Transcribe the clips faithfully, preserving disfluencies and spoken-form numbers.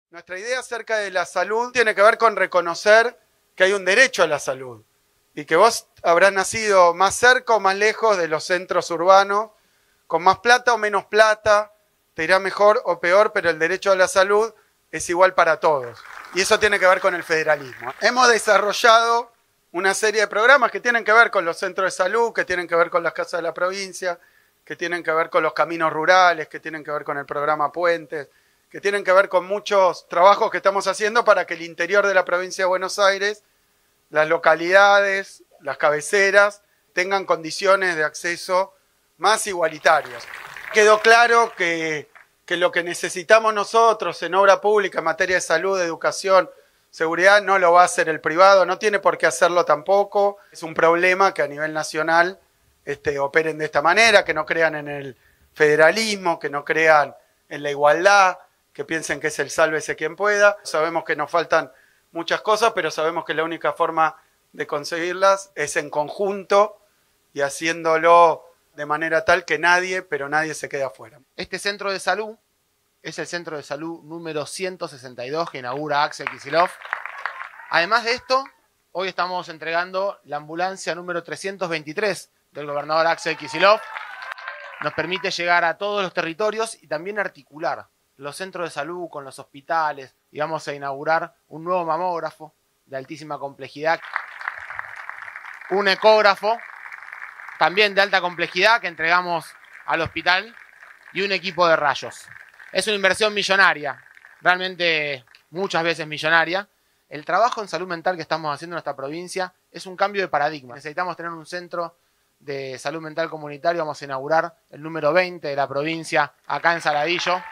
Nuestra idea acerca de la salud tiene que ver con reconocer que hay un derecho a la salud y que vos habrás nacido más cerca o más lejos de los centros urbanos, con más plata o menos plata, te irá mejor o peor, pero el derecho a la salud es igual para todos. Y eso tiene que ver con el federalismo. Hemos desarrollado una serie de programas que tienen que ver con los centros de salud, que tienen que ver con las casas de la provincia, que tienen que ver con los caminos rurales, que tienen que ver con el programa Puentes, que tienen que ver con muchos trabajos que estamos haciendo para que el interior de la provincia de Buenos Aires, las localidades, las cabeceras, tengan condiciones de acceso más igualitarias. Quedó claro que, que lo que necesitamos nosotros en obra pública en materia de salud, educación, seguridad, no lo va a hacer el privado, no tiene por qué hacerlo tampoco. Es un problema que a nivel nacional este, operen de esta manera, que no crean en el federalismo, que no crean en la igualdad, que piensen que es el sálvese quien pueda. Sabemos que nos faltan muchas cosas, pero sabemos que la única forma de conseguirlas es en conjunto y haciéndolo de manera tal que nadie, pero nadie se quede afuera. Este centro de salud es el centro de salud número ciento sesenta y dos que inaugura Axel Kicillof. Además de esto, hoy estamos entregando la ambulancia número trescientos veintitrés del gobernador Axel Kicillof. Nos permite llegar a todos los territorios y también articular los centros de salud con los hospitales, y vamos a inaugurar un nuevo mamógrafo de altísima complejidad, un ecógrafo también de alta complejidad que entregamos al hospital y un equipo de rayos. Es una inversión millonaria, realmente muchas veces millonaria. El trabajo en salud mental que estamos haciendo en nuestra provincia es un cambio de paradigma. Necesitamos tener un centro de salud mental comunitario. Vamos a inaugurar el número veinte de la provincia acá en Saladillo.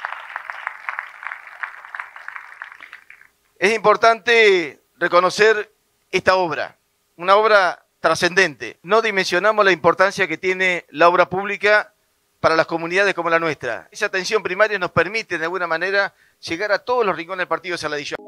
Es importante reconocer esta obra, una obra trascendente. No dimensionamos la importancia que tiene la obra pública para las comunidades como la nuestra. Esa atención primaria nos permite de alguna manera llegar a todos los rincones del partido de Saladillo.